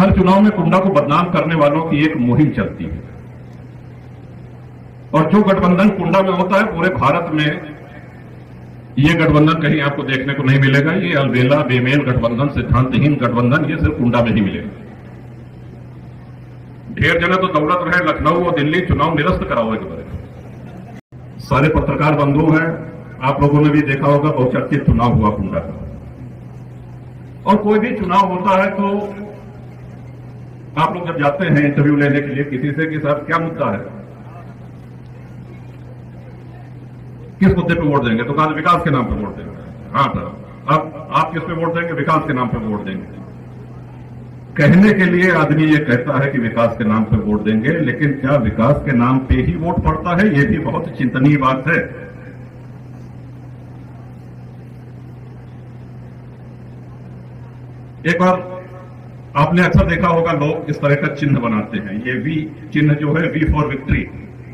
हर चुनाव में कुंडा को बदनाम करने वालों की एक मुहिम चलती है और जो गठबंधन कुंडा में होता है पूरे भारत में ये गठबंधन कहीं आपको देखने को नहीं मिलेगा। ये अलबेला बेमेल गठबंधन, सिद्धांतहीन गठबंधन ये सिर्फ कुंडा में ही मिलेगा। ढेर जगह तो दौलत रहे, लखनऊ और दिल्ली चुनाव निरस्त कराओ एक बार। सारे पत्रकार बंधु हैं, आप लोगों ने भी देखा होगा बहुचर्चित चुनाव हुआ कुंडा का। और कोई भी चुनाव होता है तो आप लोग जब जाते हैं इंटरव्यू लेने के लिए किसी से कि साहब क्या मुद्दा है, किस मुद्दे पे वोट देंगे, तो कहा विकास के नाम पे वोट देंगे। हाँ सर, अब आप किस पे वोट देंगे, विकास के नाम पे वोट देंगे। कहने के लिए आदमी ये कहता है कि विकास के नाम पे वोट देंगे, लेकिन क्या विकास के नाम पे ही वोट पड़ता है, ये भी बहुत चिंतनीय बात है। एक बार आपने अक्सर देखा होगा लोग इस तरह का चिन्ह बनाते हैं। ये वी चिन्ह जो है, वी फॉर विक्ट्री।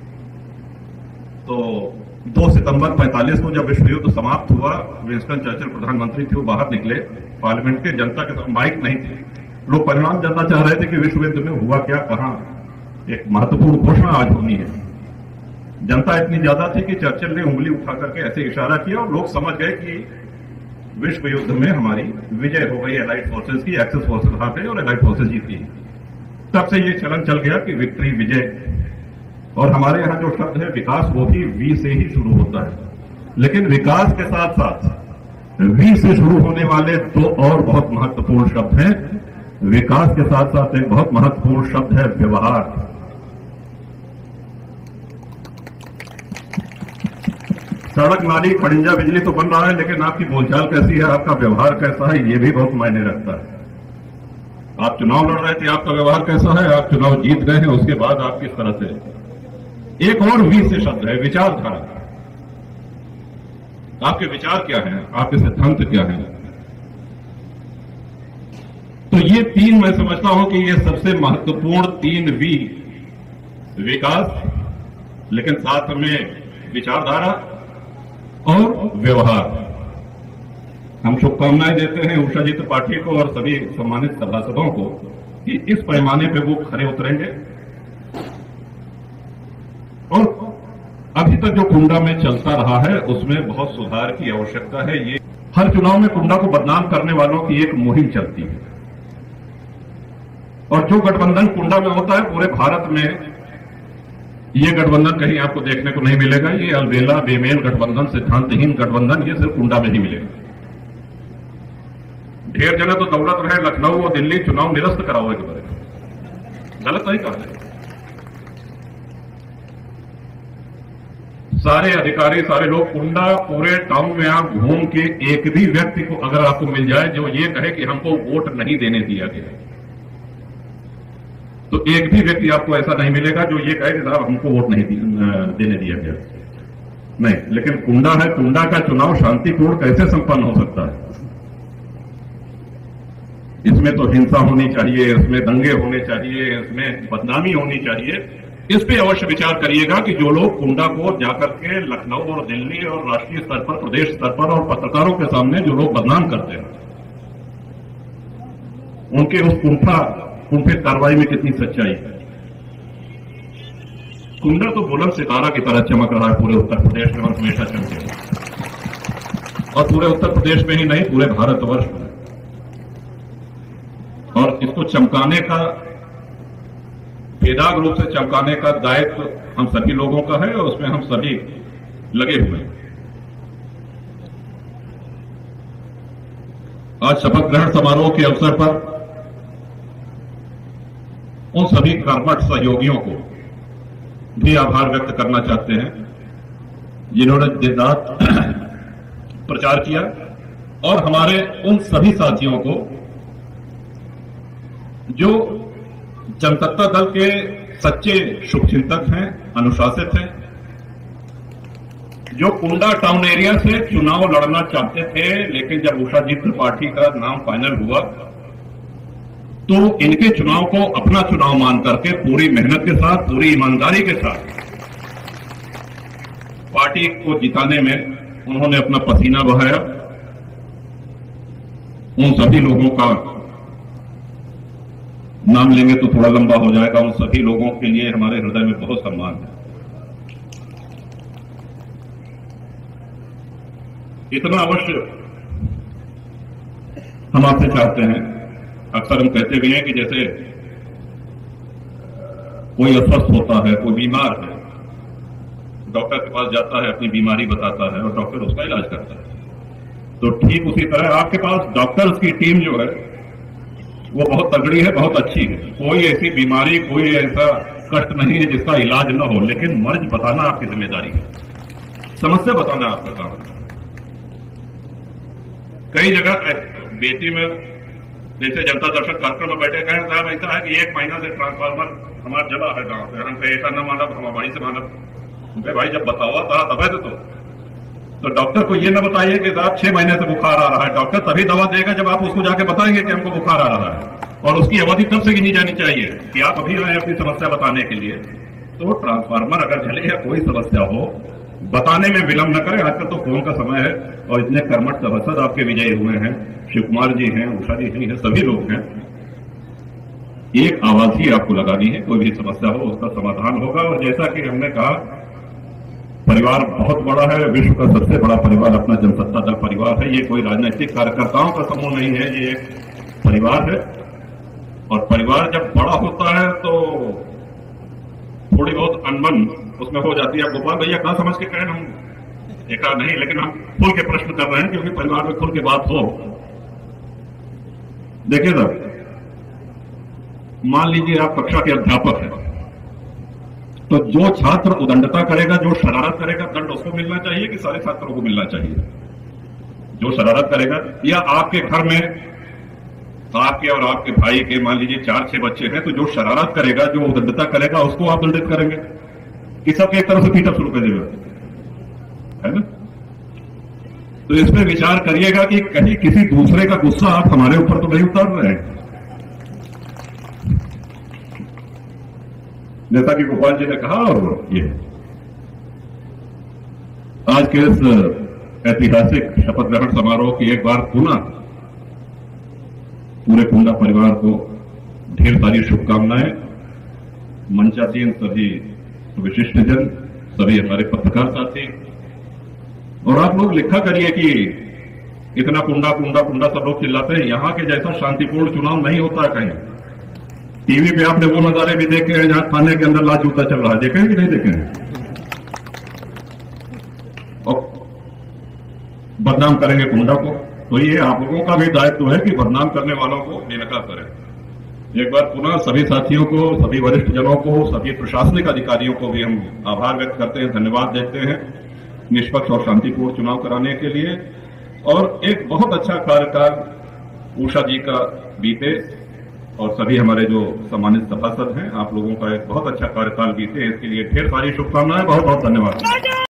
तो 2 सितंबर 45 को जब विश्व युद्ध समाप्त हुआ, विंस्टन चर्चिल प्रधानमंत्री थे, वो बाहर निकले पार्लियामेंट के, जनता के साथ माइक नहीं थे, लोग परिणाम जानना चाह रहे थे कि विश्व युद्ध में हुआ क्या, कहां एक महत्वपूर्ण घोषणा आज होनी है। जनता इतनी ज्यादा थी कि चर्चिल ने उंगली उठा करके ऐसे इशारा किया और लोग समझ गए कि विश्व युद्ध में हमारी विजय हो गई एलाइड फोर्सेस की, एक्सेस फोर्सेस हार गए और एलाइड फोर्सेस जीती। तब से ये चलन चल गया कि विक्ट्री, विजय। और हमारे यहां जो शब्द है विकास, वो भी वी से ही शुरू होता है। लेकिन विकास के साथ साथ वी से शुरू होने वाले 2 और बहुत महत्वपूर्ण शब्द हैं। विकास के साथ साथ एक बहुत महत्वपूर्ण शब्द है व्यवहार। सड़क, नाली, खड़िंजा, बिजली तो बन रहा है, लेकिन आपकी बोलचाल कैसी है, आपका व्यवहार कैसा है, ये भी बहुत मायने रखता है। आप चुनाव लड़ रहे थे, आपका व्यवहार कैसा है, आप चुनाव जीत गए हैं, उसके बाद आप किस तरह से। एक और वी से शब्द है विचारधारा। आपके विचार क्या हैं, आपके सिद्धांत क्या हैं। तो ये 3 मैं समझता हूं कि ये सबसे महत्वपूर्ण 3 वी, विकास, लेकिन साथ में विचारधारा और व्यवहार। हम शुभकामनाएं देते हैं उषाजी त्रिपाठी को और सभी सम्मानित सभासदों को कि इस पैमाने पे वो खरे उतरेंगे। और अभी तक जो कुंडा में चलता रहा है उसमें बहुत सुधार की आवश्यकता है। ये हर चुनाव में कुंडा को बदनाम करने वालों की एक मुहिम चलती है और जो गठबंधन कुंडा में होता है पूरे भारत में ये गठबंधन कहीं आपको देखने को नहीं मिलेगा। ये अलबेला बेमेल गठबंधन, सिद्धांतहीन गठबंधन ये सिर्फ कुंडा में ही मिलेगा। ढेर जगह तो दौलत रहे, लखनऊ और दिल्ली चुनाव निरस्त कराओ एक बार। गलत नहीं कहा। सारे अधिकारी, सारे लोग कुंडा पूरे टाउन में आप घूम के एक भी व्यक्ति को अगर आपको मिल जाए जो ये कहे कि हमको वोट नहीं देने दिया गया, तो एक भी व्यक्ति आपको ऐसा नहीं मिलेगा जो ये कहे कि साहब हमको वोट नहीं देने दिया गया। नहीं, लेकिन कुंडा है, कुंडा का चुनाव शांतिपूर्ण कैसे संपन्न हो सकता है। इसमें तो हिंसा होनी चाहिए, इसमें दंगे होने चाहिए, इसमें बदनामी होनी चाहिए। इस पे अवश्य विचार करिएगा कि जो लोग कुंडा को जाकर के लखनऊ और दिल्ली और राष्ट्रीय स्तर पर, प्रदेश स्तर पर और पत्रकारों के सामने जो लोग बदनाम करते हैं, उनके उस कुंठित कार्रवाई में कितनी सच्चाई है। कुंडा तो बुलंद सितारा की तरह चमक रहा है पूरे उत्तर प्रदेश में और हमेशा चमके, और पूरे उत्तर प्रदेश में ही नहीं पूरे भारतवर्ष में। और इसको चमकाने का, बेदाग रूप से चमकाने का दायित्व हम सभी लोगों का है और उसमें हम सभी लगे हुए हैं। आज शपथ ग्रहण समारोह के अवसर पर उन सभी कर्मठ सहयोगियों को भी आभार व्यक्त करना चाहते हैं जिन्होंने दिन रात प्रचार किया, और हमारे उन सभी साथियों को जो जनसत्ता दल के सच्चे शुभचिंतक हैं, अनुशासित हैं, जो कुंडा टाउन एरिया से चुनाव लड़ना चाहते थे, लेकिन जब उषाजी त्रिपाठी का नाम फाइनल हुआ तो इनके चुनाव को अपना चुनाव मान करके पूरी मेहनत के साथ, पूरी ईमानदारी के साथ पार्टी को जिताने में उन्होंने अपना पसीना बहाया। उन सभी लोगों का नाम लेंगे तो थोड़ा लंबा हो जाएगा। उन सभी लोगों के लिए हमारे हृदय में बहुत सम्मान है। इतना अवश्य हम आपसे चाहते हैं। अक्सर हम कहते भी हैं कि जैसे कोई अस्वस्थ होता है, कोई बीमार है, डॉक्टर के पास जाता है, अपनी बीमारी बताता है और डॉक्टर उसका इलाज करता है, तो ठीक उसी तरह आपके पास डॉक्टर्स की टीम जो है वो बहुत तगड़ी है, बहुत अच्छी है। कोई ऐसी बीमारी, कोई ऐसा कष्ट नहीं है जिसका इलाज न हो, लेकिन मर्ज बताना आपकी जिम्मेदारी है, समस्या बताना आपका काम है। कई जगह बेटी में जैसे जनता दर्शक कार्यक्रम में बैठे कहें साहब ऐसा है कि 1 महीना से ट्रांसफार्मर हमारा जला है गांव में, हम ऐसा न मानब, हम हमारी से मानब। भाई जब बताओ था दबा तो डॉक्टर को ये ना बताइए कि साहब 6 महीने से बुखार आ रहा है। डॉक्टर तभी दवा देगा जब आप उसको जाके बताएंगे कि हमको बुखार आ रहा है, और उसकी अवधि तब से गिनी जानी चाहिए कि आप अभी आए अपनी समस्या बताने के लिए। तो ट्रांसफार्मर अगर जले या कोई समस्या हो, बताने में विलंब न करें। आजकल तो फोन का समय है और इतने कर्मठ सभासद आपके विजयी हुए हैं, शिव कुमार जी हैं, उषा जी हैं, सभी लोग हैं। एक आवाज ही आपको लगानी है, कोई भी समस्या हो उसका समाधान होगा। और जैसा कि हमने कहा, परिवार बहुत बड़ा है, विश्व का सबसे बड़ा परिवार अपना जनसत्ता दल परिवार है। ये कोई राजनीतिक कार्यकर्ताओं का समूह नहीं है, ये एक परिवार है। और परिवार जब बड़ा होता है तो थोड़ी बहुत अनबन उसमें हो जाती है। गोपाल भैया कहा समझ के कहें, हम एक नहीं, लेकिन हम खुल के प्रश्न कर रहे हैं क्योंकि परिवार में खुल के बात हो। देखिए सर, मान लीजिए आप कक्षा के अध्यापक हैं, तो जो छात्र उदंडता करेगा, जो शरारत करेगा, दंड उसको मिलना चाहिए कि सारे छात्रों को मिलना चाहिए? जो शरारत करेगा, या आपके घर में आपके और आपके भाई के मान लीजिए 4-6 बच्चे हैं, तो जो शरारत करेगा, जो उदंडता करेगा, उसको आप दंडित करेंगे कि सबके एक तरफ से पीटा शुरू कर देगा, है ना? तो इस पे विचार करिएगा कि कहीं किसी दूसरे का गुस्सा आप हमारे ऊपर तो नहीं उतार रहे हैं। जैसा कि गोपाल जी ने कहा, और ये आज के इस ऐतिहासिक शपथ ग्रहण समारोह की एक बार पुनः पूरे कुंडा परिवार को ढेर सारी शुभकामनाएं। मंचासीन सभी विशिष्टजन, सभी हमारे पत्रकार साथी, और आप लोग लिखा करिए कि इतना कुंडा कुंडा कुंडा सब लोग चिल्लाते हैं। यहां के जैसा शांतिपूर्ण चुनाव नहीं होता है कहीं। टीवी पे आपने वो नजारे भी देखे हैं जहां थाने के अंदर लाल जूता चल रहा है, देखे हैं कि नहीं देखे हैं? और बदनाम करेंगे कुंडा को, तो ये आप लोगों का भी दायित्व है कि बदनाम करने वालों को बेनकाब करें। एक बार पुनः सभी साथियों को, सभी वरिष्ठ जनों को, सभी प्रशासनिक अधिकारियों को भी हम आभार व्यक्त करते हैं, धन्यवाद देते हैं निष्पक्ष और शांतिपूर्ण चुनाव कराने के लिए। और एक बहुत अच्छा कार्यकाल उषा जी का बीते, और सभी हमारे जो सम्मानित सभासद हैं, आप लोगों का एक बहुत अच्छा कार्यकाल बीते, इसके लिए ढेर सारी शुभकामनाएं। बहुत बहुत धन्यवाद।